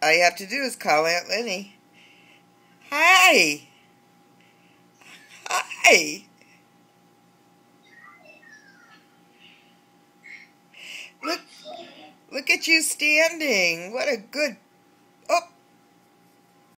All you have to do is call Aunt Lenny. Hi. Hi. Look, look at you standing. What a good